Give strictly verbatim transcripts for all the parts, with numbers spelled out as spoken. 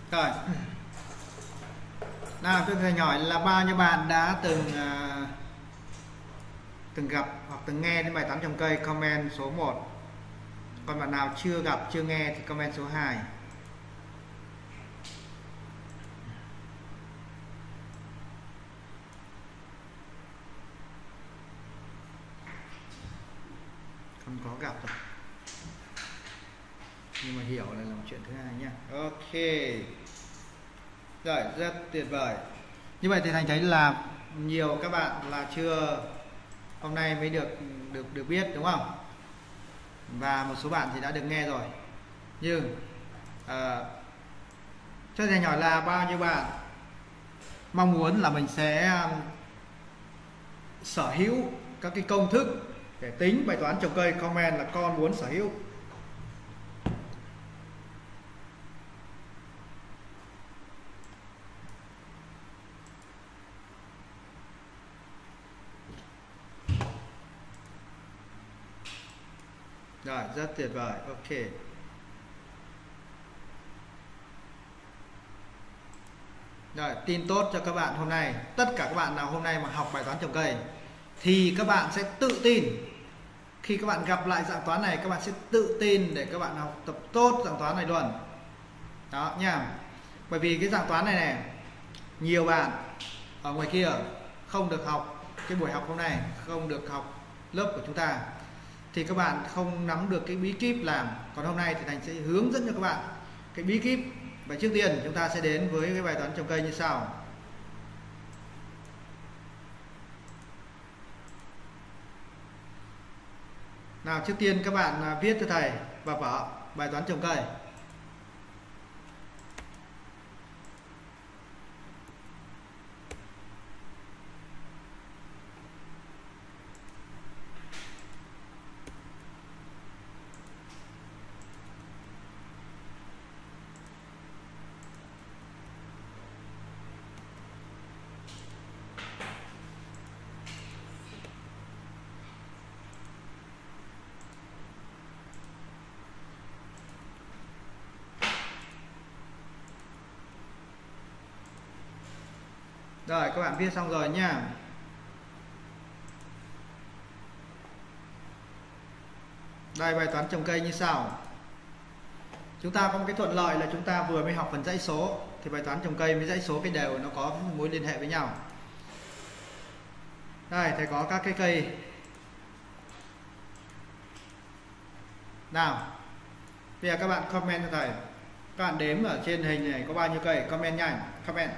Rồi. Nào tôi thầy hỏi là bao nhiêu bạn đã từng uh, từng gặp hoặc từng nghe đến bài toán trồng cây, comment số một. Còn bạn nào chưa gặp chưa nghe thì comment số hai. Không có gặp rồi, nhưng mà hiểu là làm chuyện thứ hai nhá. Ok, rồi, rất tuyệt vời. Như vậy thì Thành thấy là nhiều các bạn là chưa, hôm nay mới được được được biết, đúng không? Và một số bạn thì đã được nghe rồi. Nhưng à, cho thầy hỏi là bao nhiêu bạn mong muốn là mình sẽ um, sở hữu các cái công thức để tính bài toán trồng cây. Comment là con muốn sở hữu. Rồi, rất tuyệt vời. Ok. Rồi, tin tốt cho các bạn hôm nay. Tất cả các bạn nào hôm nay mà học bài toán trồng cây thì các bạn sẽ tự tin. Khi các bạn gặp lại dạng toán này, các bạn sẽ tự tin để các bạn học tập tốt dạng toán này luôn. Đó nha. Bởi vì cái dạng toán này này, nhiều bạn ở ngoài kia không được học cái buổi học hôm nay, không được học lớp của chúng ta, thì các bạn không nắm được cái bí kíp làm. Còn hôm nay thì Thành sẽ hướng dẫn cho các bạn cái bí kíp. Và trước tiên chúng ta sẽ đến với cái bài toán trồng cây như sau. Nào, trước tiên các bạn viết cho thầy và vở bài toán trồng cây. Rồi, các bạn viết xong rồi nha. Đây, bài toán trồng cây như sau. Chúng ta có một cái thuận lợi là chúng ta vừa mới học phần dãy số, thì bài toán trồng cây với dãy số cái đều nó có mối liên hệ với nhau. Đây, thầy có các cái cây. Nào, bây giờ các bạn comment cho thầy. Các bạn đếm ở trên hình này có bao nhiêu cây, comment nhanh, comment.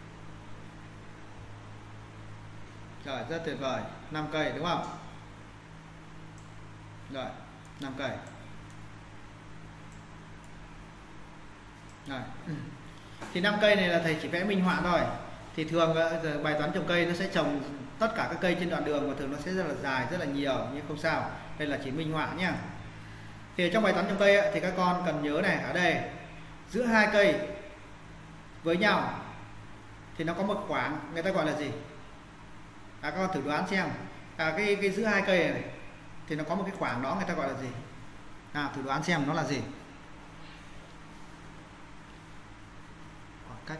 Rồi, rất tuyệt vời. năm cây đúng không? Rồi, năm cây. Rồi. Thì năm cây này là thầy chỉ vẽ minh họa thôi. Thì thường bài toán trồng cây nó sẽ trồng tất cả các cây trên đoạn đường, và thường nó sẽ rất là dài, rất là nhiều, nhưng không sao. Đây là chỉ minh họa nhá. Thì trong bài toán trồng cây ấy, thì các con cần nhớ này, ở đây giữa hai cây với nhau thì nó có một khoảng, người ta gọi là gì? À, các con thử đoán xem. À, cái, cái giữa hai cây này, này thì nó có một cái khoảng đó, người ta gọi là gì? À, thử đoán xem nó là gì? Khoảng cách.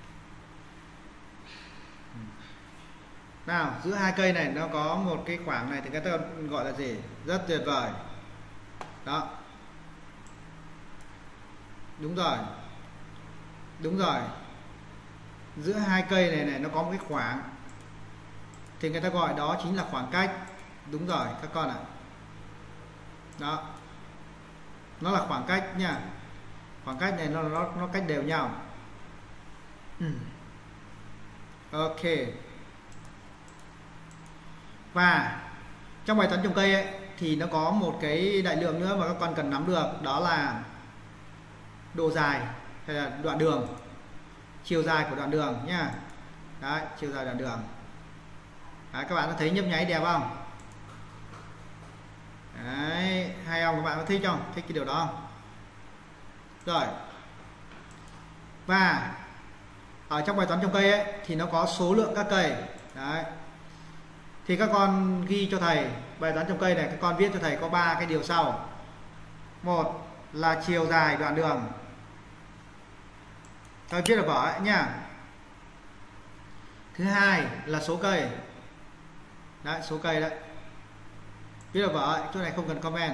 Nào, giữa hai cây này nó có một cái khoảng này thì người ta gọi là gì? Rất tuyệt vời. Đó. Đúng rồi. Đúng rồi. Giữa hai cây này này nó có một cái khoảng thì người ta gọi đó chính là khoảng cách. Đúng rồi các con ạ. Đó. Nó là khoảng cách nha. Khoảng cách này nó nó nó cách đều nhau. Ừ. Ok. Và trong bài toán trồng cây ấy, thì nó có một cái đại lượng nữa mà các con cần nắm được, đó là độ dài hay là đoạn đường, chiều dài của đoạn đường nhá. Đấy, chiều dài đoạn đường. Đấy, các bạn có thấy nhấp nháy đẹp không? Đấy, hay không? Các bạn có thích không? Thích cái điều đó không? Rồi. Và ở trong bài toán trồng cây ấy thì nó có số lượng các cây. Đấy. Thì các con ghi cho thầy bài toán trồng cây này, các con viết cho thầy có ba cái điều sau. Một là chiều dài đoạn đường. Tôi viết ở vở ấy nha. Thứ hai là số cây. Đấy, số cây đấy. Viết ở vở ấy, chỗ này không cần comment.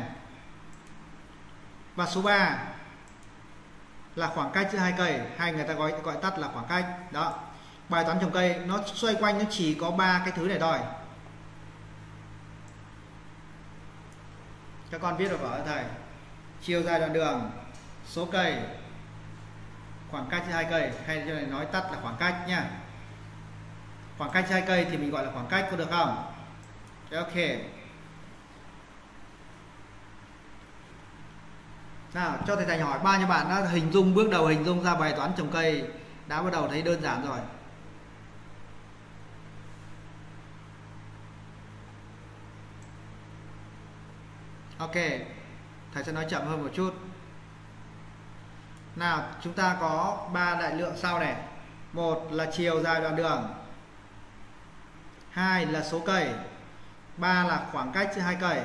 Và số ba là khoảng cách giữa hai cây, hay người ta gọi gọi tắt là khoảng cách. Đó. Bài toán trồng cây nó xoay quanh nó chỉ có ba cái thứ này thôi. Các con viết ở vở thầy. Chiều dài đoạn đường, số cây, khoảng cách giữa hai cây, hay chỗ này nói tắt là khoảng cách nha. Khoảng cách giữa hai cây thì mình gọi là khoảng cách, có được không? Ok. Nào, cho thầy Thành hỏi bao nhiêu bạn đã hình dung bước đầu hình dung ra bài toán trồng cây đã bắt đầu thấy đơn giản rồi. Ok, thầy sẽ nói chậm hơn một chút. Nào, chúng ta có ba đại lượng sau này. Một là chiều dài đoạn đường, hai là số cây, ba là khoảng cách giữa hai cây.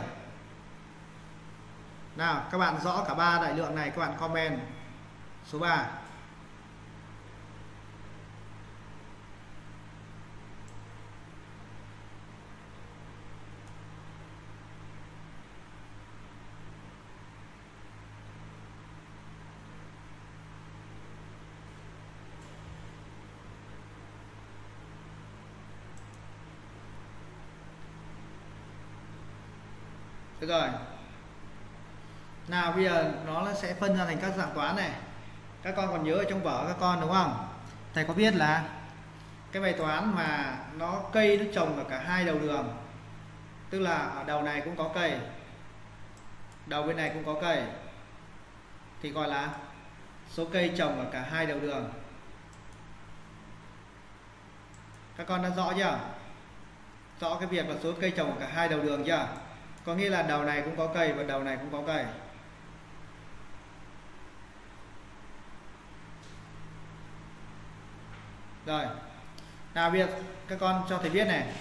Nào, các bạn rõ cả ba đại lượng này, các bạn comment số ba. Được rồi. Nào bây giờ nó sẽ phân ra thành các dạng toán này. Các con còn nhớ ở trong vở các con đúng không? Thầy có viết là cái bài toán mà nó cây nó trồng ở cả hai đầu đường. Tức là ở đầu này cũng có cây, đầu bên này cũng có cây, thì gọi là số cây trồng ở cả hai đầu đường. Các con đã rõ chưa? Rõ cái việc là số cây trồng ở cả hai đầu đường chưa? Có nghĩa là đầu này cũng có cây và đầu này cũng có cây. Rồi. Nào bây giờ các con cho thầy biết này.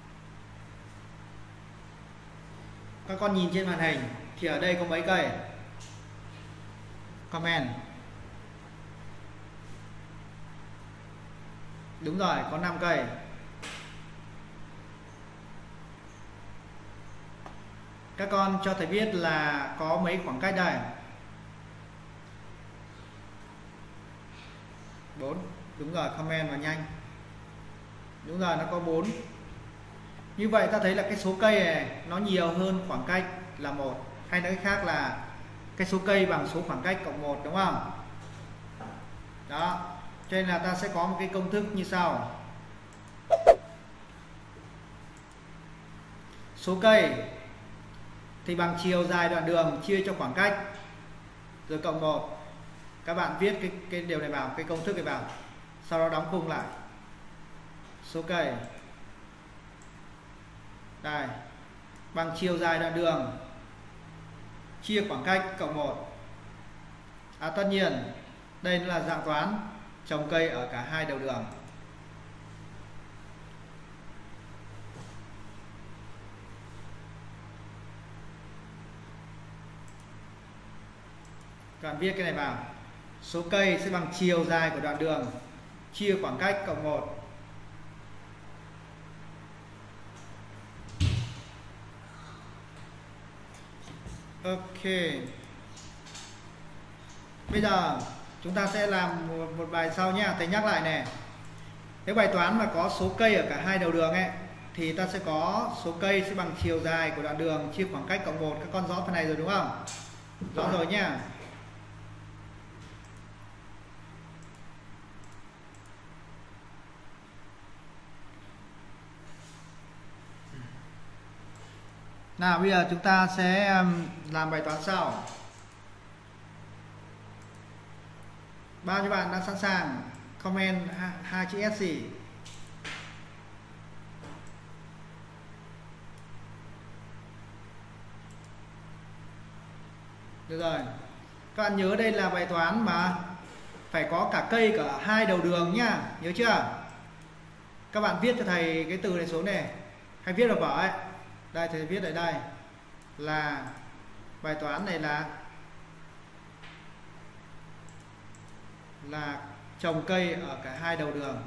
Các con nhìn trên màn hình thì ở đây có mấy cây? Comment. Đúng rồi, có năm cây. Các con cho thầy biết là có mấy khoảng cách đây? bốn. Đúng rồi, comment vào nhanh. Đúng rồi, nó có bốn. Như vậy ta thấy là cái số cây này nó nhiều hơn khoảng cách là một. Hay nói khác là cái số cây bằng số khoảng cách cộng một, đúng không? Đó. Cho nên là ta sẽ có một cái công thức như sau. Số cây thì bằng chiều dài đoạn đường chia cho khoảng cách rồi cộng một. Các bạn viết cái, cái điều này vào, cái công thức này vào. Sau đó đóng khung lại. Số cây đây bằng chiều dài đoạn đường chia khoảng cách cộng một. À, tất nhiên đây là dạng toán trồng cây ở cả hai đầu đường. Các bạn viết cái này vào. Số cây sẽ bằng chiều dài của đoạn đường chia khoảng cách cộng một. Ok. Bây giờ chúng ta sẽ làm một, một bài sau nhé. Thầy nhắc lại này. Cái bài toán mà có số cây ở cả hai đầu đường ấy thì ta sẽ có số cây sẽ bằng chiều dài của đoạn đường chia khoảng cách cộng một. Các con rõ phần này rồi đúng không? Rõ rồi nhá. Nào bây giờ chúng ta sẽ làm bài toán sau. Bao nhiêu bạn đã sẵn sàng comment hai chữ S gì? Được rồi. Các bạn nhớ đây là bài toán mà phải có cả cây cả hai đầu đường nhá. Nhớ chưa? Các bạn viết cho thầy cái từ này xuống này. Hay viết vào vở ấy. Đây thầy viết ở đây là bài toán này là là trồng cây ở cả hai đầu đường.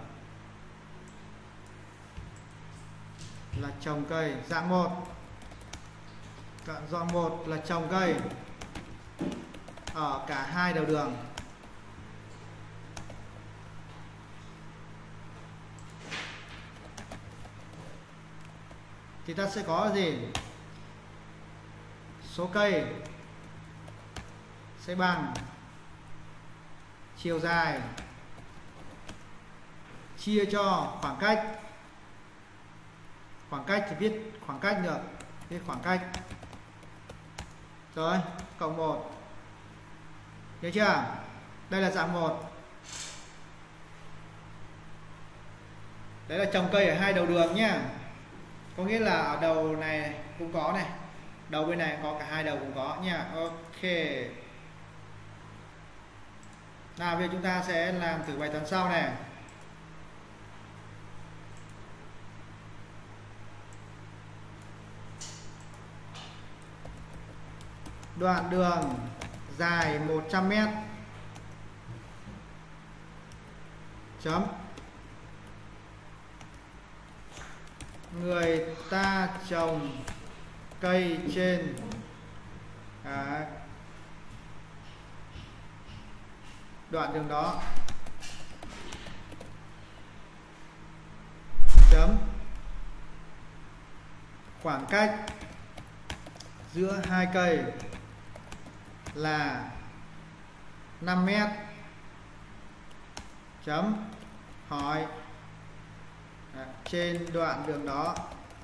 Là trồng cây dạng một. Dạng một là trồng cây ở cả hai đầu đường. Thì ta sẽ có gì? Số cây sẽ bằng chiều dài chia cho khoảng cách. Khoảng cách thì viết khoảng cách được, viết khoảng cách. Rồi, cộng một. Nhớ chưa? Đây là dạng một. Đấy là trồng cây ở hai đầu đường nhá. Có nghĩa là ở đầu này cũng có này, đầu bên này có, cả hai đầu cũng có nha. Ok. Nào bây giờ chúng ta sẽ làm thử bài toán sau này. Đoạn đường dài một trăm mét. Chấm. Người ta trồng cây trên à, đoạn đường đó. Chấm. Khoảng cách giữa hai cây là năm mét. Chấm. Hỏi à, trên đoạn đường đó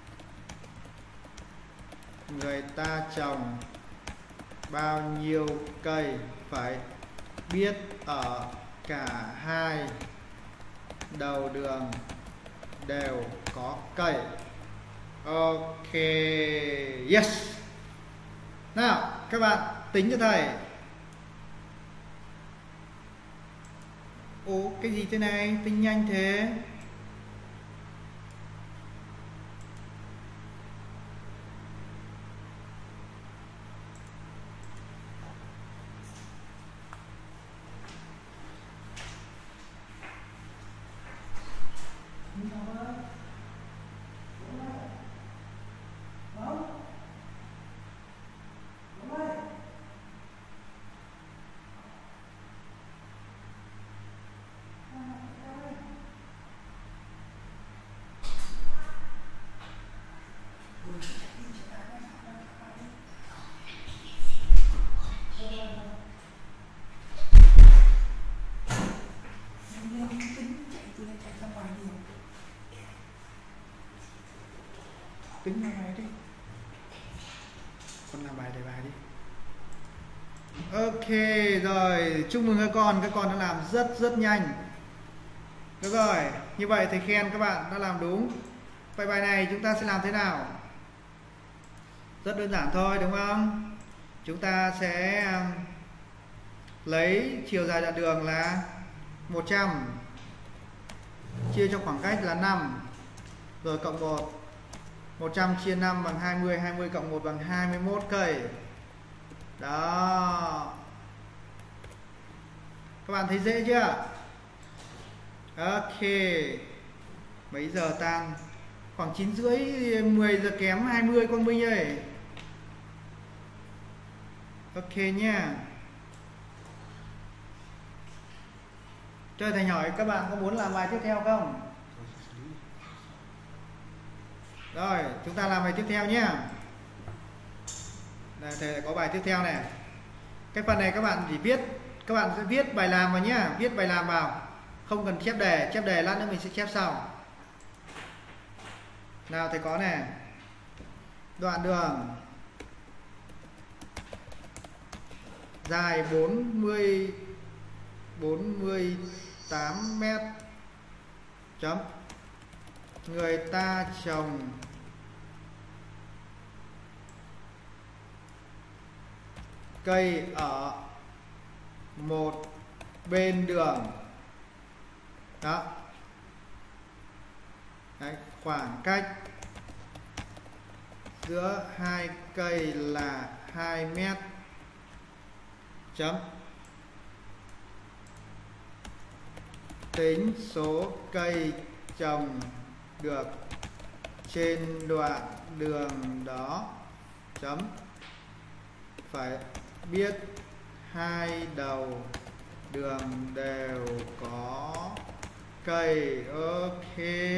người ta trồng bao nhiêu cây, phải biết ở cả hai đầu đường đều có cây. Ok. Yes. Nào các bạn tính cho thầy. Ồ, cái gì thế này, tính nhanh thế? Tính làm bài đi. Con làm bài đề bài đi. Ok rồi, chúc mừng các con, các con đã làm rất rất nhanh. Được rồi, như vậy thầy khen các bạn đã làm đúng. Vậy bài này chúng ta sẽ làm thế nào? Rất đơn giản thôi đúng không? Chúng ta sẽ lấy chiều dài đoạn đường là một trăm chia cho khoảng cách là năm, rồi cộng một. một trăm chia năm bằng hai mươi, hai mươi cộng một bằng hai mươi mốt cây. Đó. Các bạn thấy dễ chưa? Ok. Mấy giờ tan? Khoảng chín rưỡi, mười giờ kém hai mươi con Minh ơi. Ok nha. Cho thầy hỏi các bạn có muốn làm bài tiếp theo không? Rồi, chúng ta làm bài tiếp theo nhé. Đây, thầy có bài tiếp theo này. Cái phần này các bạn chỉ viết, các bạn sẽ viết bài làm vào nhé, viết bài làm vào. Không cần chép đề, chép đề lát nữa mình sẽ chép sau. Nào thầy có này. Đoạn đường dài bốn mươi bốn mươi tám mét. Chấm. Người ta trồng cây ở một bên đường. Đó. Đấy, khoảng cách giữa hai cây là hai mét. Chấm. tính số cây trồng được trên đoạn đường đó chấm phải biết hai đầu đường đều có cây. Ok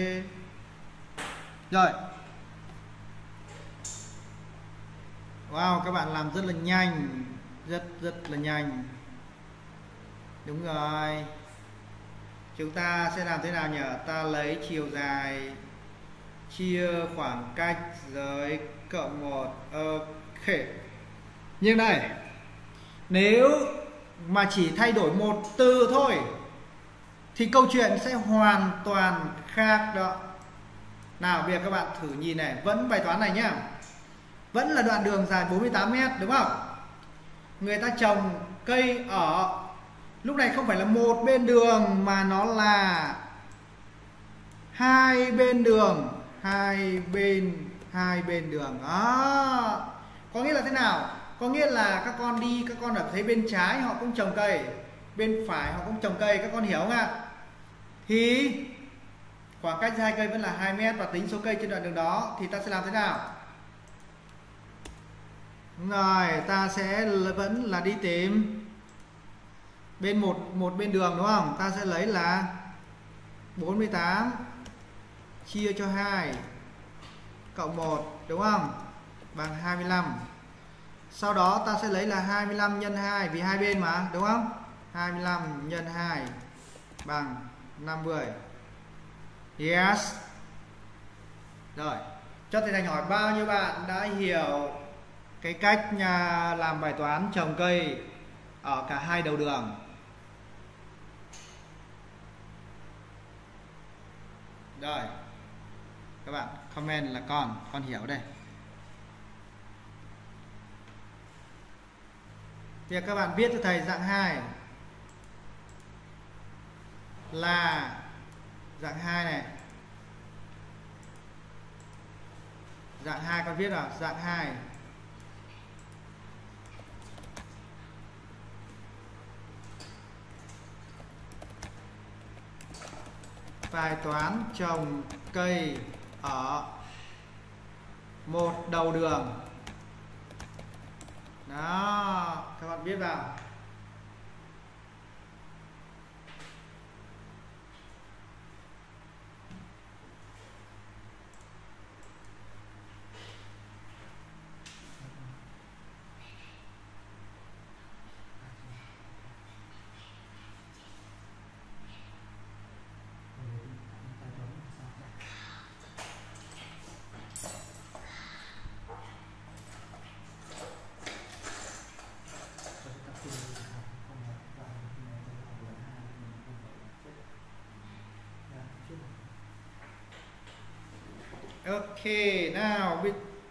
rồi. Wow, các bạn làm rất là nhanh, rất rất là nhanh. Đúng rồi. Chúng ta sẽ làm thế nào nhỉ? Ta lấy chiều dài chia khoảng cách giới cộng một. Ok. Như này, nếu mà chỉ thay đổi một từ thôi thì câu chuyện sẽ hoàn toàn khác đó. Nào bây giờ các bạn thử nhìn này, vẫn bài toán này nhá. Vẫn là đoạn đường dài bốn mươi tám mét đúng không? Người ta trồng cây ở lúc này không phải là một bên đường mà nó là hai bên đường, hai bên hai bên đường. Đó. Có nghĩa là thế nào? Có nghĩa là các con đi, các con ở thấy bên trái họ cũng trồng cây, bên phải họ cũng trồng cây, các con hiểu không ạ? Thì khoảng cách hai cây vẫn là hai mét và tính số cây trên đoạn đường đó thì ta sẽ làm thế nào? Đúng rồi, ta sẽ vẫn là đi tìm bên một một bên đường đúng không? Ta sẽ lấy là bốn mươi tám chia cho hai cộng một đúng không? Bằng hai mươi lăm. Sau đó ta sẽ lấy là hai mươi lăm nhân hai vì hai bên mà đúng không? hai mươi lăm nhân hai bằng năm mươi. Yes. Rồi, cho thầy Thành hỏi bao nhiêu bạn đã hiểu cái cách nhà làm bài toán trồng cây ở cả hai đầu đường? Rồi, các bạn comment là con, con hiểu đây. Bây giờ các bạn viết cho thầy dạng hai là dạng hai này. Dạng hai con viết nào? Dạng hai bài toán trồng cây ở một đầu đường. Đó, các bạn viết vào. Ok, nào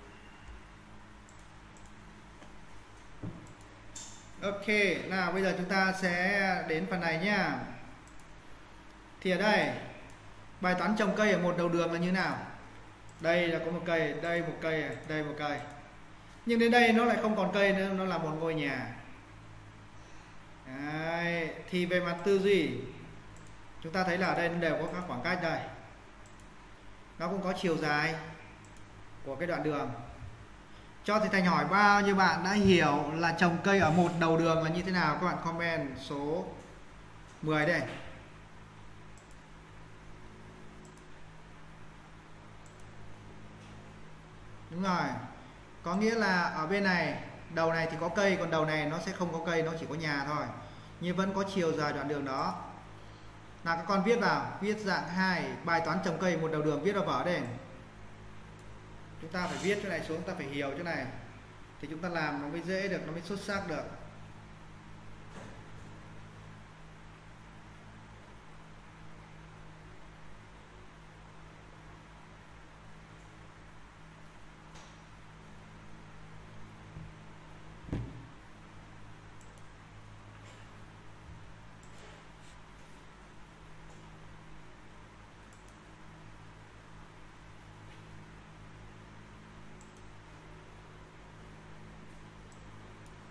Ok, nào bây giờ chúng ta sẽ đến phần này nhá. Thì ở đây bài toán trồng cây ở một đầu đường là như nào? Đây là có một cây, đây một cây, đây một cây. Nhưng đến đây nó lại không còn cây nữa, nó là một ngôi nhà. Đấy, thì về mặt tư duy chúng ta thấy là ở đây nó đều có các khoảng cách đây. Nó cũng có chiều dài của cái đoạn đường. Cho thầy Thành hỏi bao nhiêu bạn đã hiểu là trồng cây ở một đầu đường là như thế nào? Các bạn comment số mười đây. Đúng rồi. Có nghĩa là ở bên này, đầu này thì có cây, còn đầu này nó sẽ không có cây, nó chỉ có nhà thôi. Nhưng vẫn có chiều dài đoạn đường đó. Nào các con viết vào, viết dạng hai, bài toán trồng cây một đầu đường, viết vào vở đây. Chúng ta phải viết chỗ này xuống, ta phải hiểu chỗ này thì chúng ta làm nó mới dễ được, nó mới xuất sắc được.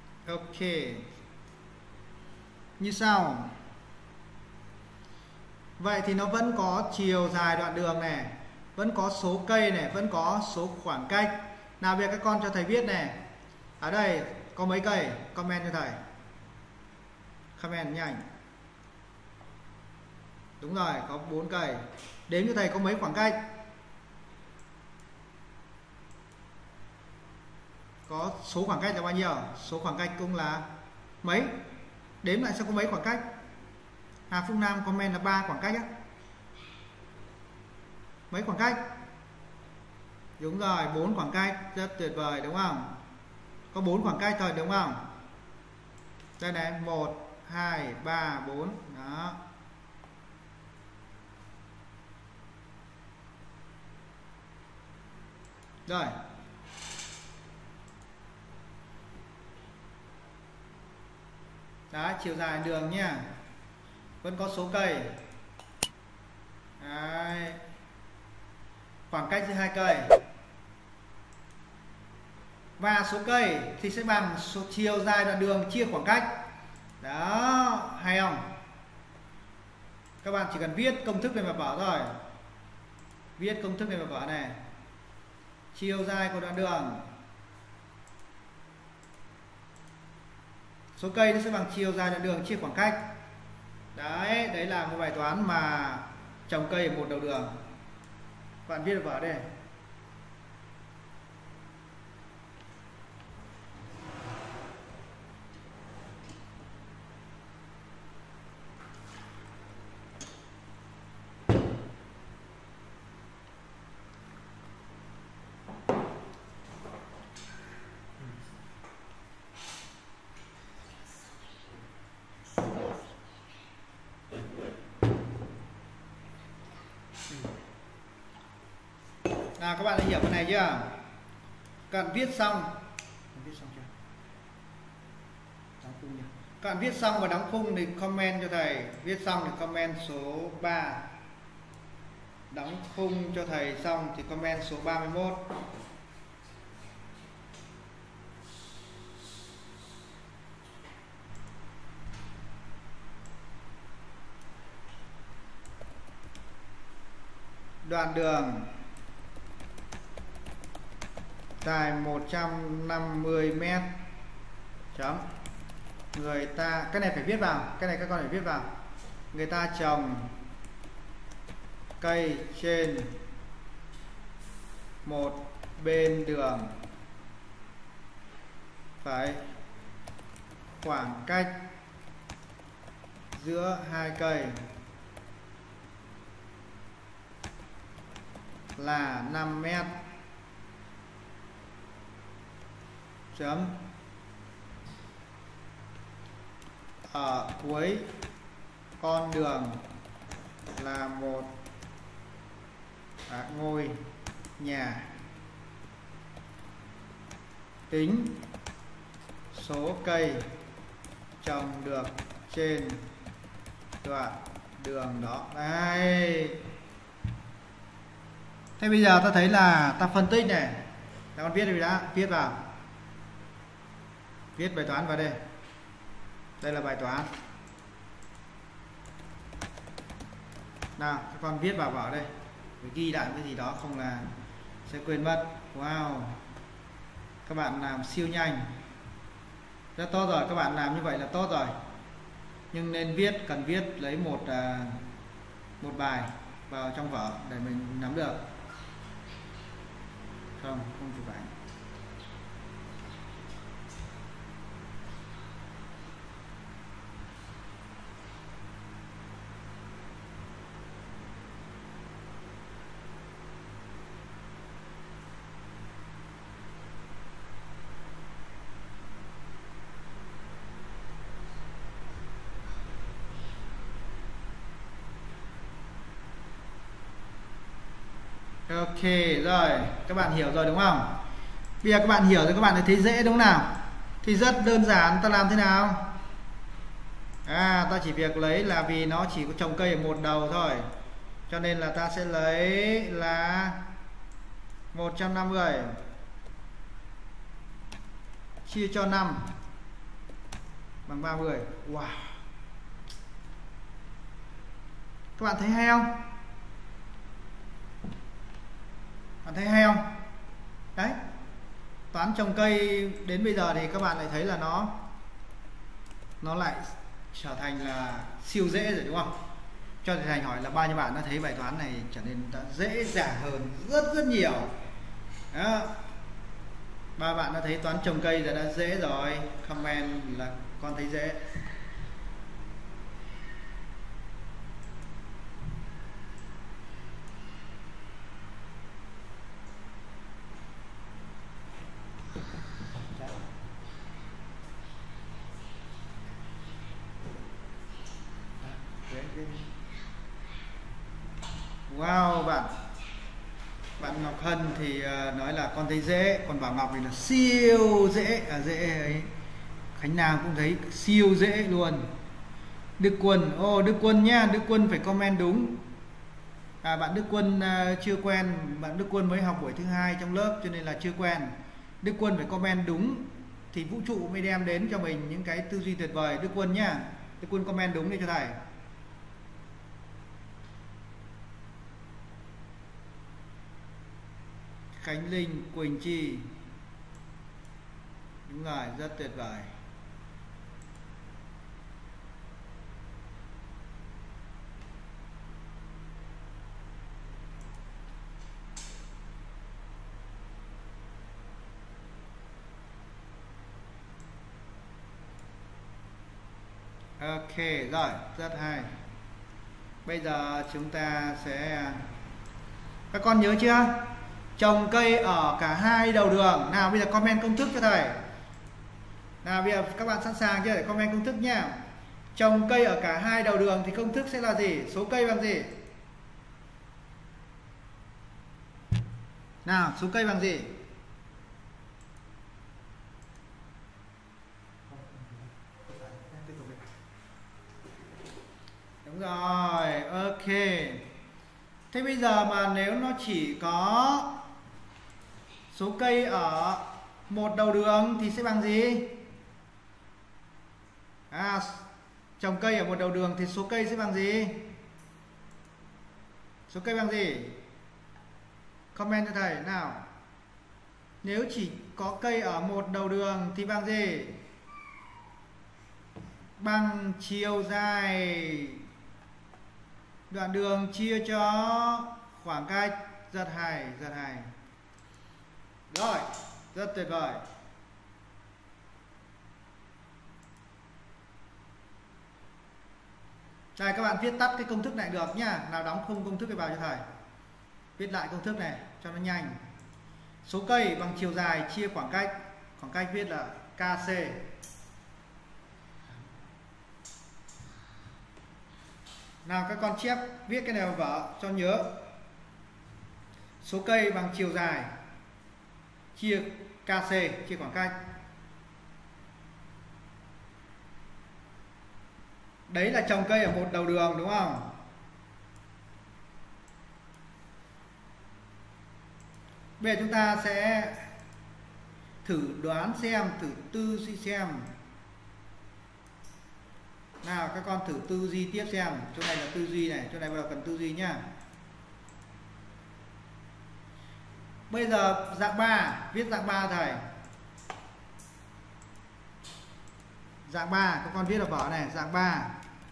Ok. Như sau. Vậy thì nó vẫn có chiều dài đoạn đường này, vẫn có số cây này, vẫn có số khoảng cách. Nào việc các con cho thầy viết này. Ở đây có mấy cây? Comment cho thầy. Comment nhanh. Đúng rồi, có bốn cây. Đếm cho thầy có mấy khoảng cách? Có số khoảng cách là bao nhiêu? Số khoảng cách cũng là mấy? Đếm lại xem có mấy khoảng cách? Hà Phúc Nam comment là ba khoảng cách á. Mấy khoảng cách? Đúng rồi, bốn khoảng cách. Rất tuyệt vời đúng không? Có bốn khoảng cách thôi đúng không? Đây này, một, hai, ba, bốn. Đó. Rồi. Đó, chiều dài đường nha. Vẫn có số cây. Đấy. Khoảng cách giữa hai cây. Và số cây thì sẽ bằng số chiều dài đoạn đường chia khoảng cách. Đó, hay không? Các bạn chỉ cần viết công thức này vào vở thôi. Viết công thức này vào vở này. Chiều dài của đoạn đường, số cây nó sẽ bằng chiều dài đoạn đường chia khoảng cách. Đấy, đấy là một bài toán mà trồng cây ở một đầu đường. Bạn viết vào đây. Nào các bạn đã hiểu cái này chưa? Các bạn viết xong, viết xong chưa? Đóng khung nhỉ? Các bạn viết xong và đóng khung thì comment cho thầy. Viết xong thì comment số ba. Đóng khung cho thầy xong thì comment số ba mươi mốt. Đoạn đường dài một trăm năm mươi mét chấm. Người ta, cái này phải viết vào, cái này các con phải viết vào. Người ta trồng cây trên một bên đường phải khoảng cách giữa hai cây là năm mét. Chấm. Ở cuối con đường là một à, ngôi nhà. Tính số cây trồng được trên đoạn đường đó. Đây. Thế bây giờ ta thấy là ta phân tích này. Ta còn viết rồi đã, viết vào. Viết bài toán vào đây. Đây là bài toán. Nào, các con viết vào vào đây. Phải ghi lại cái gì đó không là sẽ quên mất. Wow. Các bạn làm siêu nhanh. Rất tốt rồi, các bạn làm như vậy là tốt rồi. Nhưng nên viết, cần viết lấy một một bài vào trong vở để mình nắm được. Không, không chụp ảnh. Ok rồi, các bạn hiểu rồi đúng không? Bây giờ các bạn hiểu rồi, các bạn thấy dễ đúng không nào? Thì rất đơn giản, ta làm thế nào? À, ta chỉ việc lấy là vì nó chỉ có trồng cây ở một đầu thôi, cho nên là ta sẽ lấy là một trăm năm mươi chia cho năm bằng ba mươi. Wow. Các bạn thấy hay không? Bạn thấy hay không? Đấy, toán trồng cây đến bây giờ thì các bạn lại thấy là nó nó lại trở thành là siêu dễ rồi đúng không? Cho thầy Thành hỏi là bao nhiêu bạn đã thấy bài toán này trở nên đã dễ dàng hơn rất rất nhiều. Đó. Ba bạn đã thấy toán trồng cây là đã dễ rồi, comment là con thấy dễ. Wow, bạn bạn Ngọc Hân thì uh, nói là con thấy dễ, còn Bảo Ngọc thì là siêu dễ, à dễ ấy. Khánh Nam cũng thấy siêu dễ luôn. Đức Quân, ô oh, Đức Quân nhá, Đức Quân phải comment đúng. À, bạn Đức Quân uh, chưa quen, bạn Đức Quân mới học buổi thứ hai trong lớp cho nên là chưa quen. Đức Quân phải comment đúng thì vũ trụ mới đem đến cho mình những cái tư duy tuyệt vời. Đức Quân nhá, Đức Quân comment đúng đi cho thầy. Khánh Linh, Quỳnh Chi, đúng rồi, rất tuyệt vời. Ok, rồi, rất hay. Bây giờ chúng ta sẽ, các con nhớ chưa? Trồng cây ở cả hai đầu đường. Nào bây giờ comment công thức cho thầy. Nào bây giờ các bạn sẵn sàng chưa để comment công thức nha. Trồng cây ở cả hai đầu đường thì công thức sẽ là gì? Số cây bằng gì? Nào, số cây bằng gì? Đúng rồi, ok. Thế bây giờ mà nếu nó chỉ có số cây ở một đầu đường thì sẽ bằng gì? À, trồng cây ở một đầu đường thì số cây sẽ bằng gì? Số cây bằng gì? Comment cho thầy nào. Nếu chỉ có cây ở một đầu đường thì bằng gì? Bằng chiều dài đoạn đường chia cho khoảng cách. Rất hay, rất hay. Rồi, rất tuyệt vời. Đây, các bạn viết tắt cái công thức này được nhá. Nào đóng khung công thức này vào cho thầy. Viết lại công thức này cho nó nhanh. Số cây bằng chiều dài chia khoảng cách. Khoảng cách viết là ca xê. Nào các con chép viết cái này vào vở cho nhớ. Số cây bằng chiều dài chia ca xê, chia khoảng cách. Đấy là trồng cây ở một đầu đường đúng không? Bây giờ chúng ta sẽ thử đoán xem, thử tư duy xem. Nào các con thử tư duy tiếp xem. Chỗ này là tư duy này, chỗ này bắt đầu cần tư duy nhá. Bây giờ dạng ba, viết dạng ba thầy. Dạng ba, các con viết ở vở này, dạng ba.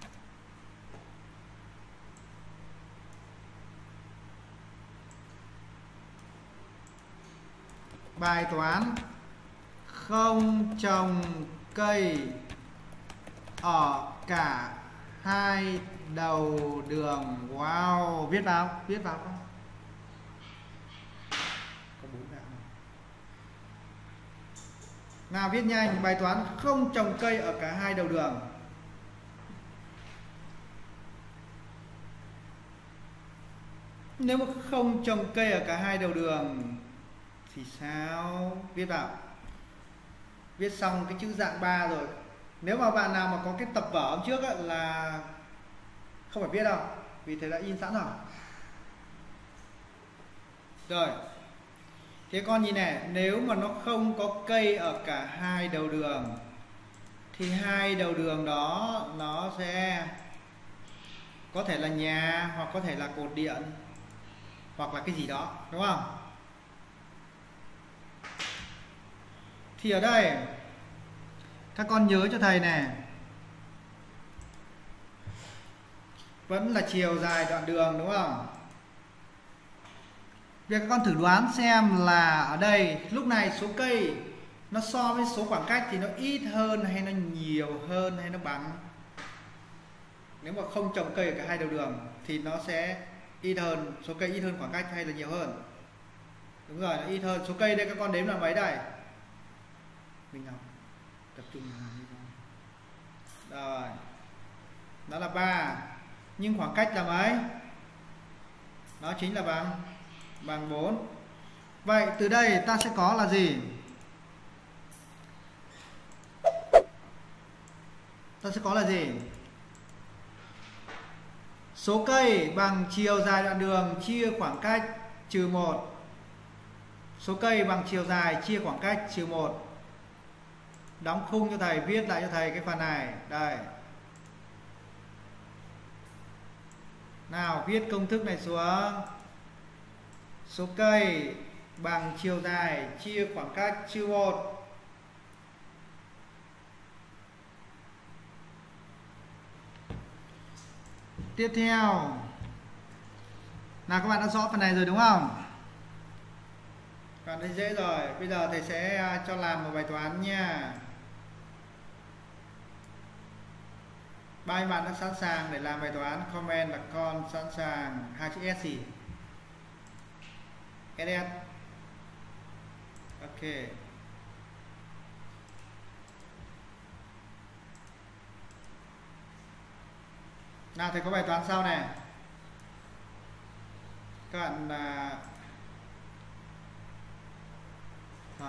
Bài toán không trồng cây ở cả hai đầu đường. Wow, viết vào, viết vào con. Có bốn dạng này. Nào viết nhanh, bài toán không trồng cây ở cả hai đầu đường. Nếu mà không trồng cây ở cả hai đầu đường thì sao? Viết vào. Viết xong cái chữ dạng ba rồi. Nếu mà bạn nào mà có cái tập vở hôm trước á, là không phải viết đâu, vì thầy đã in sẵn rồi. Rồi. Thế con nhìn này, nếu mà nó không có cây ở cả hai đầu đường thì hai đầu đường đó nó sẽ có thể là nhà, hoặc có thể là cột điện, hoặc là cái gì đó, đúng không? Thì ở đây các con nhớ cho thầy này, vẫn là chiều dài đoạn đường, đúng không? Việc các con thử đoán xem là ở đây lúc này số cây nó so với số khoảng cách thì nó ít hơn hay nó nhiều hơn hay nó bằng. Nếu mà không trồng cây ở cả hai đầu đường thì nó sẽ ít hơn, số cây ít hơn khoảng cách hay là nhiều hơn? Đúng rồi, nó ít hơn. Số cây đây các con đếm là mấy đây? Mình học tập trung rồi, đó là ba, nhưng khoảng cách là mấy? Nó chính là bằng bằng bốn. Vậy từ đây ta sẽ có là gì? Ta sẽ có là gì? Số cây bằng chiều dài đoạn đường chia khoảng cách trừ một. Số cây bằng chiều dài chia khoảng cách trừ một. Đóng khung cho thầy, viết lại cho thầy cái phần này. Đây. Nào, viết công thức này xuống. Số cây bằng chiều dài chia khoảng cách trừ một. Tiếp theo nào, các bạn đã rõ phần này rồi đúng không? Các bạn thấy dễ rồi. Bây giờ thầy sẽ cho làm một bài toán nha. Bao nhiêu bạn đã sẵn sàng để làm bài toán? Comment là con sẵn sàng. Hai chữ S gì? ét ét. Ok. Nào, thầy có bài toán sau này. Các bạn là rồi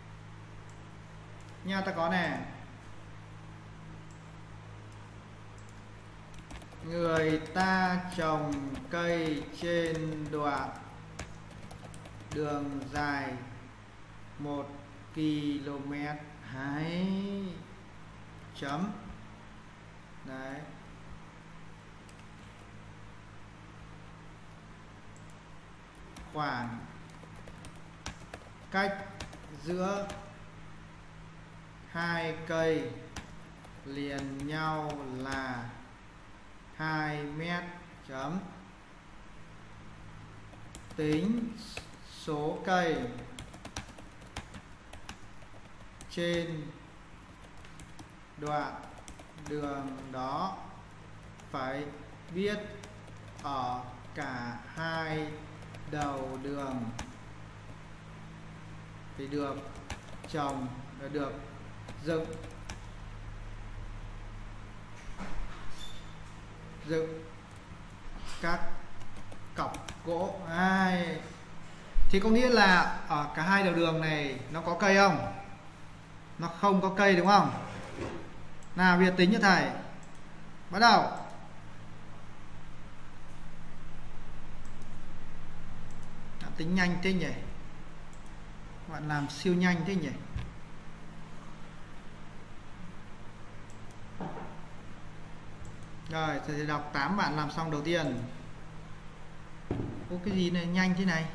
nha, ta có nè. Người ta trồng cây trên đoạn đường dài một ki lô mét. Hãy chấm. Đấy. Khoảng cách giữa hai cây liền nhau là hai mét. Chấm. Tính số cây trên đoạn đường đó phải biết ở cả hai đầu đường thì được trồng, được dựng dựng các cọc gỗ. Ai thì có nghĩa là ở cả hai đầu đường này nó có cây không? Nó không có cây đúng không? Nào, việc tính cho thầy. Bắt đầu. Đã tính nhanh thế nhỉ? Các bạn làm siêu nhanh thế nhỉ? Rồi, thầy sẽ đọc tám bạn làm xong đầu tiên. Có cái gì này nhanh thế này?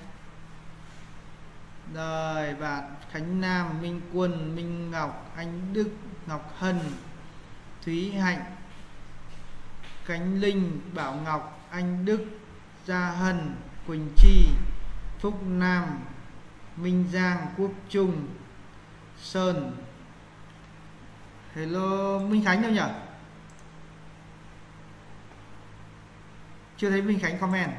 Rồi, bạn Khánh Nam, Minh Quân, Minh Ngọc, Anh Đức, Ngọc Hân, Thúy Hạnh, Khánh Linh, Bảo Ngọc, Anh Đức, Gia Hân, Quỳnh Chi, Phúc Nam, Minh Giang, Quốc Trung, Sơn. Hello, Minh Khánh đâu nhỉ? Chưa thấy Minh Khánh comment.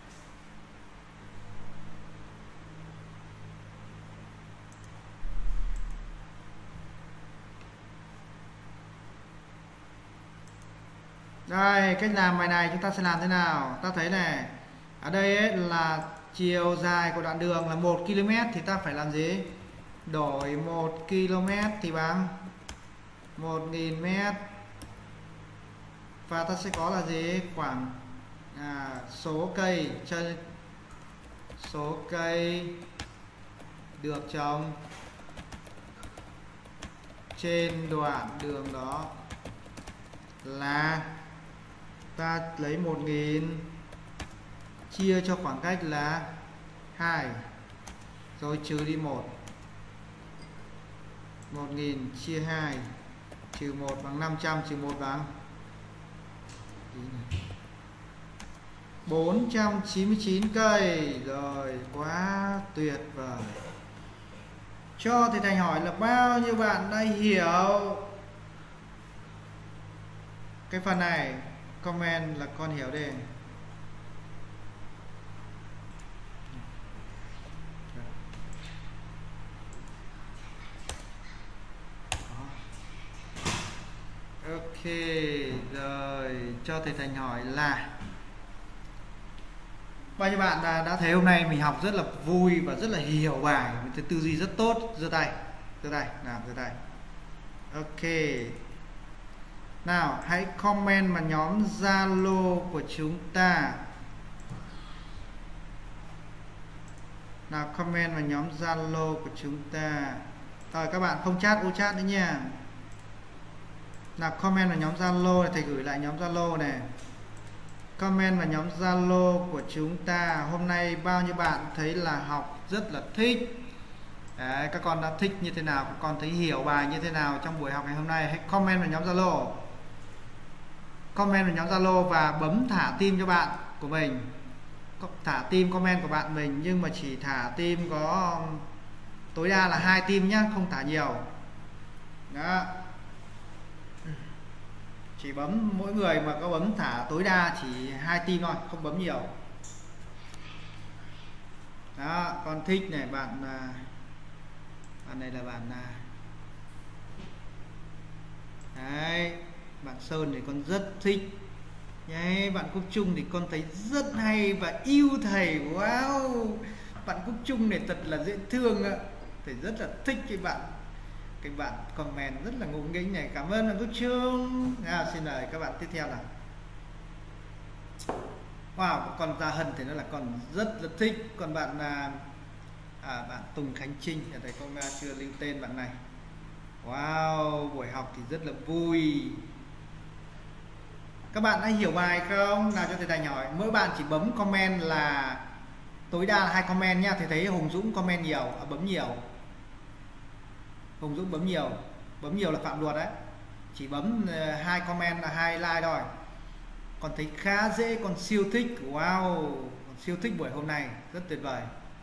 Đây, cách làm bài này chúng ta sẽ làm thế nào? Ta thấy này, ở đây ấy là chiều dài của đoạn đường là một ki lô mét thì ta phải làm gì? Đổi một ki lô mét thì bằng một nghìn mét. Và ta sẽ có là gì? Khoảng à, số cây trên số cây được trồng trên đoạn đường đó là Ta lấy một nghìn chia cho khoảng cách là hai, rồi trừ đi một. một nghìn chia hai trừ một bằng năm trăm, trừ một bằng bốn trăm chín mươi chín cây. Rồi, quá tuyệt vời. Cho thầy Thành hỏi là bao nhiêu bạn đã hiểu cái phần này? Comment là con hiểu đi. Ok, rồi cho thầy Thành hỏi là bao nhiêu bạn đã, đã thấy hôm nay mình học rất là vui và rất là hiểu bài, mình tư duy rất tốt. Giơ tay, giơ tay, nào giơ tay. Ok. Nào, hãy comment vào nhóm Zalo của chúng ta. Nào, comment vào nhóm Zalo của chúng ta. Rồi các bạn không chat, ô chat nữa nha. Nào, comment vào nhóm Zalo này, thầy gửi lại nhóm Zalo này. Comment vào nhóm Zalo của chúng ta. Hôm nay bao nhiêu bạn thấy là học rất là thích? Đấy, các con đã thích như thế nào? Các con thấy hiểu bài như thế nào trong buổi học ngày hôm nay? Hãy comment vào nhóm Zalo. Comment vào nhóm Zalo và bấm thả tim cho bạn của mình. Thả tim comment của bạn mình, nhưng mà chỉ thả tim có tối đa là hai tim nhá, không thả nhiều. Đó. Chỉ bấm mỗi người mà có bấm thả tối đa chỉ hai tim thôi, không bấm nhiều. Đó, con thích này, bạn bạn này là bạn đấy, bạn Sơn thì con rất thích. Đấy, bạn Quốc Trung thì con thấy rất hay và yêu thầy. Wow, bạn Quốc Trung này thật là dễ thương ạ. Thầy rất là thích cái bạn cái bạn comment rất là ngụ nghĩnh này. Cảm ơn bạn Quốc Trung. À, xin mời các bạn tiếp theo nào. Wow, còn Gia Hân thì nó là còn rất là thích. Còn bạn là à, bạn Tùng Khánh Trinh, ở đây con chưa lưu tên bạn này. Wow, buổi học thì rất là vui. Các bạn đã hiểu bài không? Nào cho thầy Thành hỏi. Mỗi bạn chỉ bấm comment là tối đa là hai comment nha. Thầy thấy Hùng Dũng comment nhiều, à, bấm nhiều. Hùng Dũng bấm nhiều, bấm nhiều là phạm luật đấy. Chỉ bấm uh, hai comment là hai like thôi. Con thấy khá dễ, con siêu thích. Wow, con siêu thích buổi hôm nay, rất tuyệt vời.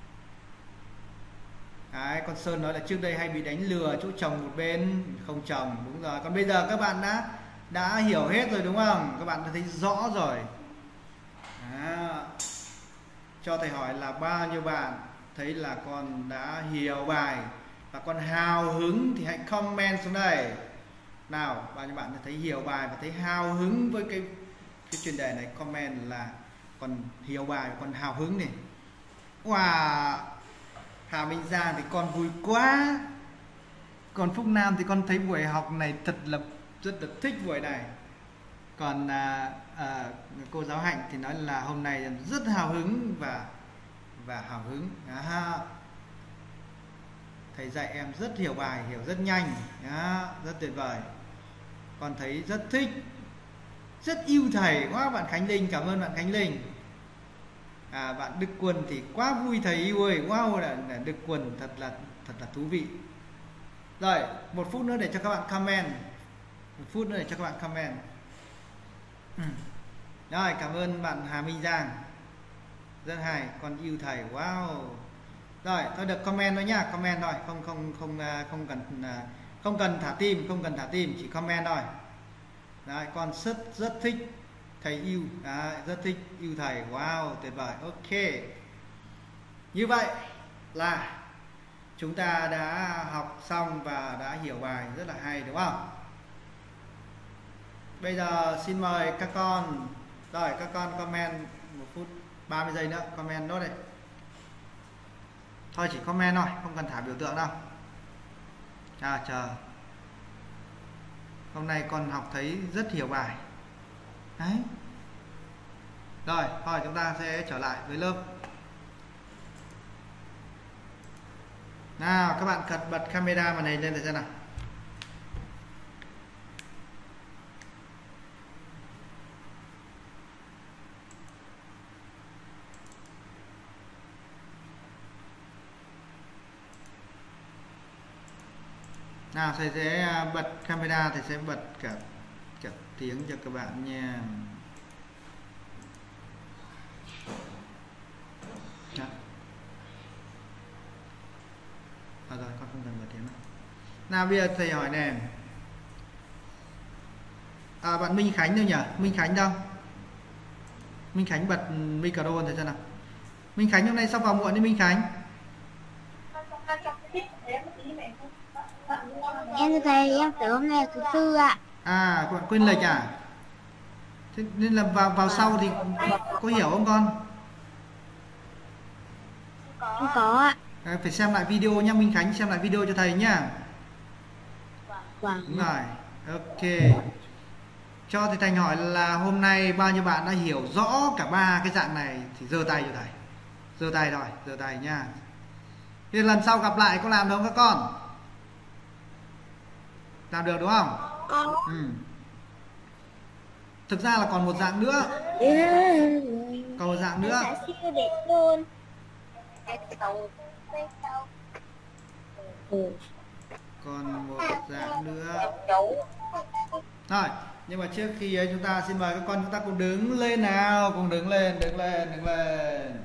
Đấy, con Sơn nói là trước đây hay bị đánh lừa chỗ trồng một bên không trồng, đúng rồi. Còn bây giờ các bạn đã đã hiểu hết rồi đúng không? Các bạn đã thấy rõ rồi. Đó. Cho thầy hỏi là bao nhiêu bạn thấy là con đã hiểu bài và con hào hứng thì hãy comment xuống đây. Nào, bao nhiêu bạn đã thấy hiểu bài và thấy hào hứng với cái cái chuyên đề này, comment là con hiểu bài và con hào hứng này. Wow, Hà Minh Giang thì con vui quá. Còn Phúc Nam thì con thấy buổi học này thật là rất là thích buổi này. Còn à, à, cô giáo Hạnh thì nói là hôm nay rất hào hứng và và hào hứng. À, thầy dạy em rất hiểu bài, hiểu rất nhanh. À, rất tuyệt vời. Con thấy rất thích, rất yêu thầy quá. Bạn Khánh Linh, cảm ơn bạn Khánh Linh. À, bạn Đức Quân thì quá vui thầy yêu ơi. Wow, là, là Đức Quân thật là thật là thú vị. Rồi, một phút nữa để cho các bạn comment. Một phút nữa để cho các bạn comment. Ừ. Rồi, cảm ơn bạn Hà Minh Giang. Rất hay, con yêu thầy. Wow. Rồi, thôi được comment thôi nhá, comment thôi, không không không không cần không cần thả tim, không cần thả tim, chỉ comment thôi. Đấy, con rất rất thích thầy yêu. Đấy, rất thích yêu thầy. Wow, tuyệt vời. Ok. Như vậy là chúng ta đã học xong và đã hiểu bài rất là hay đúng không? Bây giờ xin mời các con. Rồi, các con comment một phút ba mươi giây nữa, comment nốt đây. Thôi chỉ comment thôi, không cần thả biểu tượng đâu. À, chờ. Hôm nay con học thấy rất hiểu bài. Đấy. Rồi, thôi chúng ta sẽ trở lại với lớp. Nào, các bạn cần bật camera màn hình lên để xem nào. Nào thầy sẽ bật camera, thầy sẽ bật cả cả tiếng cho các bạn nha. Đó. À rồi, con không cần bật tiếng nào. Nào bây giờ thầy hỏi nè. À, bạn Minh Khánh đâu nhỉ? Minh Khánh đâu? Minh Khánh bật micro thầy xem nào. Minh Khánh hôm nay sao vào muộn đi Minh Khánh? Em thưa thầy, em tưởng hôm nay là thứ tư ạ. À, bạn quên lệch à? Thế nên là vào vào sau thì có hiểu không con? Không có ạ. À, phải xem lại video nhá Minh Khánh, xem lại video cho thầy nhá. Vâng. Đúng rồi. Ok. Cho thầy Thành hỏi là hôm nay bao nhiêu bạn đã hiểu rõ cả ba cái dạng này thì giơ tay cho thầy. Giơ tay rồi, giơ tay nha. Thì lần sau gặp lại có làm được không các con? Làm được đúng không? Ừ. Thực ra là còn một dạng nữa. Còn một dạng nữa. Còn một dạng nữa. Rồi, nhưng mà trước khi ấy chúng ta xin mời các con chúng ta cùng đứng lên nào, cùng đứng lên, đứng lên, đứng lên.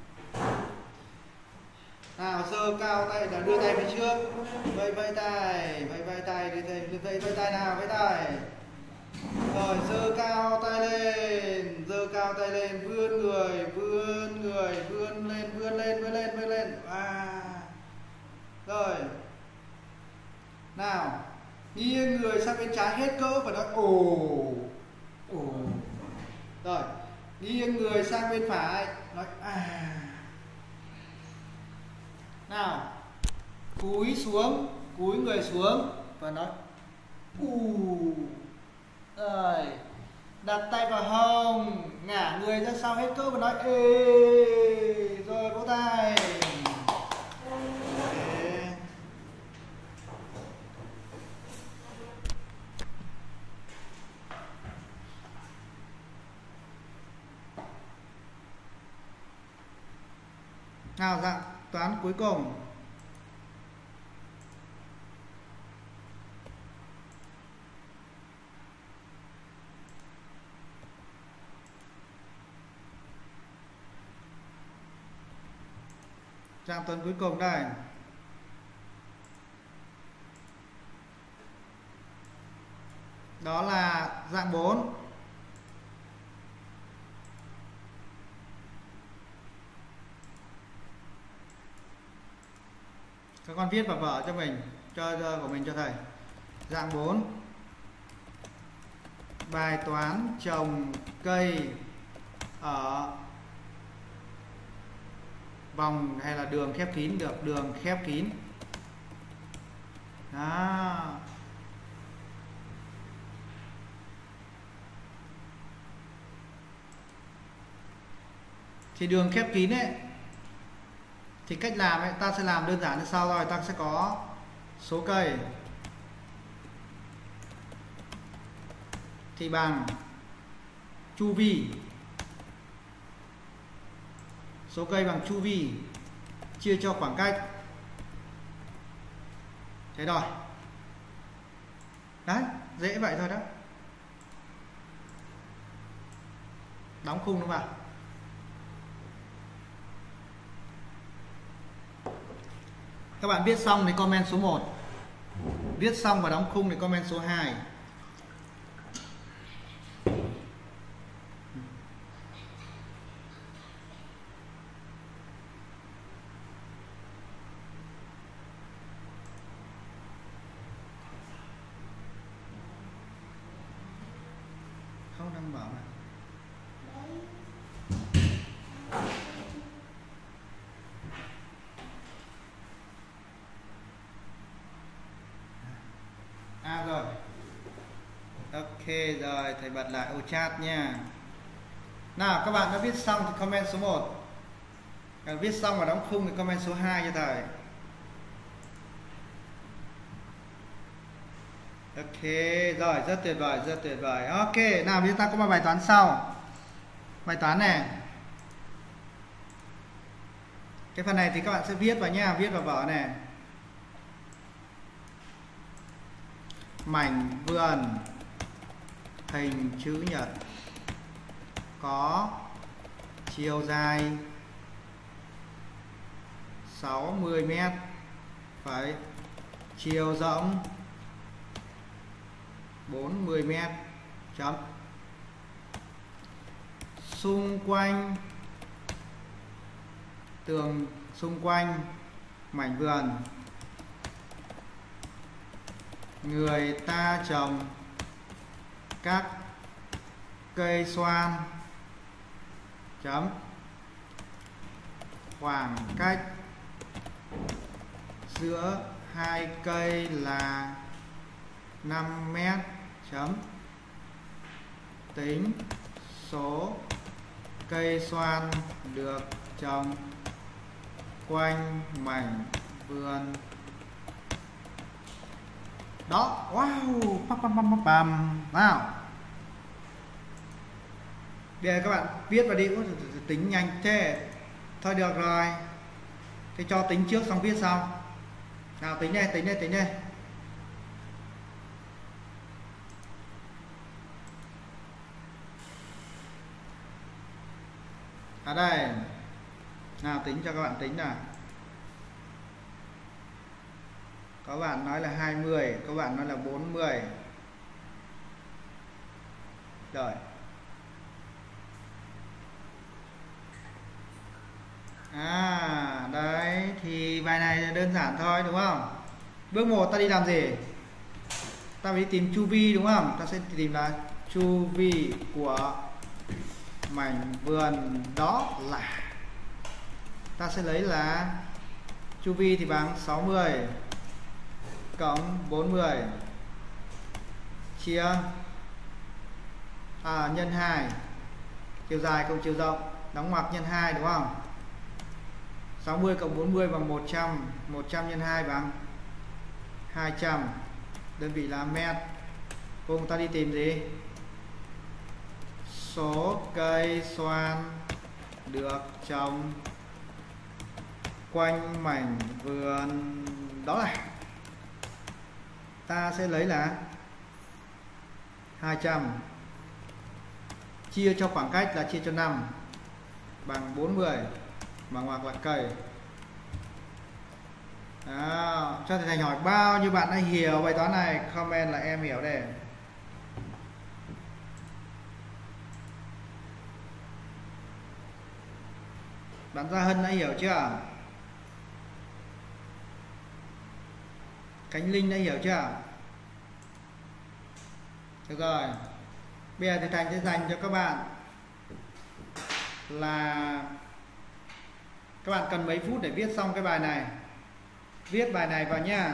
Nào, giơ cao tay là đưa tay phía trước, vẫy vẫy tay, vẫy vẫy tay, đưa tay, vẫy vẫy tay nào, vẫy tay. Rồi, giơ cao tay lên, giơ cao tay lên, vươn người, vươn người, vươn lên, vươn lên, vươn lên, vươn lên. À. Rồi. Nào, nghiêng người sang bên trái hết cỡ và nói ồ. Ồ. Rồi, nghiêng người sang bên phải, nói à. Nào, cúi xuống, cúi người xuống và nói u. Rồi, đặt tay vào hông, ngả người ra sau hết cỡ và nói ê. Rồi vỗ tay. Nào dạng toán cuối cùng. Dạng toán cuối cùng đây. Đó là dạng bốn. Các con viết vào vở cho mình, cho, cho của mình cho thầy. Dạng bốn. Bài toán trồng cây ở vòng hay là đường khép kín, được đường khép kín. Đó. Thì đường khép kín ấy thì cách làm ấy, ta sẽ làm đơn giản như sau rồi. Ta sẽ có số cây thì bằng chu vi, số cây bằng chu vi chia cho khoảng cách. Thế rồi. Đấy, dễ vậy thôi đó. Đóng khung nó vào. Các bạn viết xong thì comment số một. Viết xong và đóng khung thì comment số hai. Không đăng bảo này. À rồi. Ok rồi, thầy bật lại ô chat nha. Nào các bạn đã viết xong thì comment số một. Các viết xong và đóng khung thì comment số hai cho thầy. Ok, rồi rất tuyệt vời, rất tuyệt vời. Ok, nào chúng ta có một bài toán sau. Bài toán này. Cái phần này thì các bạn sẽ viết vào nha, viết vào vở này. mảnh vườn hình chữ nhật có chiều dài sáu mươi mét, phải chiều rộng bốn mươi mét. Chấm. Xung quanh tường xung quanh mảnh vườn người ta trồng các cây xoan. Chấm. Khoảng cách giữa hai cây là năm mét. Chấm. Tính số cây xoan được trồng quanh mảnh vườn. Đó, wow, pam pam pam pam. Nào, bây giờ các bạn viết vào đi. Tính nhanh thế. Thôi được rồi, thế cho tính trước xong viết sau. Nào, tính đây, tính đây, tính đây. À đây. Nào, tính cho các bạn tính nào. Có bạn nói là hai mươi, có bạn nói là bốn mươi. Rồi. À, đấy thì bài này đơn giản thôi đúng không? Bước một ta đi làm gì? Ta phải đi tìm chu vi đúng không? Ta sẽ tìm là chu vi của mảnh vườn đó là, ta sẽ lấy là chu vi thì bằng sáu mươi cộng bốn mươi chia à, nhân hai, chiều dài cộng chiều rộng, đóng ngoặc nhân hai đúng không? sáu mươi cộng bốn mươi bằng một trăm, một trăm nhân hai bằng hai trăm, đơn vị là mét. Cùng ta đi tìm gì? Số cây xoan được trồng quanh mảnh vườn đó là, ta sẽ lấy là hai trăm chia cho khoảng cách là chia cho năm bằng bốn mươi, bằng ngoặc là cây. Đó, cho thầy Thành hỏi bao nhiêu bạn đã hiểu bài toán này, comment là em hiểu đây. Bạn Gia Hân đã hiểu chưa? Khánh Linh đã hiểu chưa? Được rồi. Bây giờ thầy Thành sẽ dành cho các bạn là các bạn cần mấy phút để viết xong cái bài này. Viết bài này vào nha.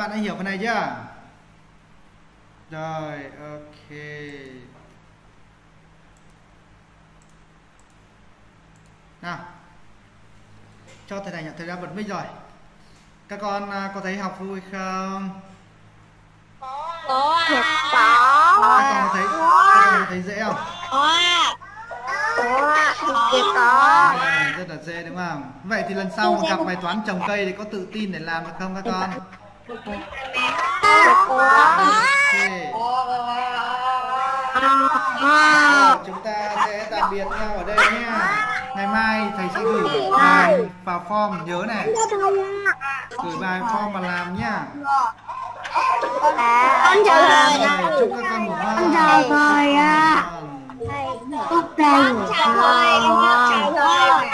bạn đã hiểu phần này chưa? Rồi, ok. Nào, cho thầy này nhận thầy đã bật mic rồi. Các con có thấy học vui không? Có ạ. Các con có thấy, các con có thấy dễ không? Có ạ. Có ạ. Có. À, rất là dễ đúng không? Vậy thì lần sau mà gặp bài toán trồng cây thì có tự tin để làm được không các con? Ok. Chúng ta sẽ tạm biệt nhau ở đây nhé. Ngày mai thầy sẽ gửi bài vào form, nhớ này. Gửi bài form mà làm nhá. Con chào thầy. Chúc các con ngủ ngon. Con chào thầy ạ. Chúc thầy ngủ ngon. Chào thầy.